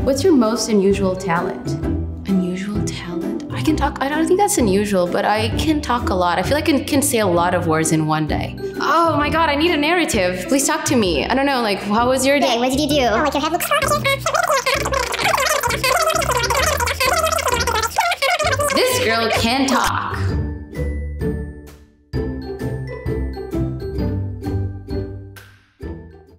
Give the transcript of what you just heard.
What's your most unusual talent? Unusual talent? I can talk, I don't think that's unusual, but I can talk a lot. I feel like I can say a lot of words in one day. Oh my God, I need a narrative. Please talk to me. I don't know, like, how was your day? What did you do? Oh, like your head looks... This girl can talk.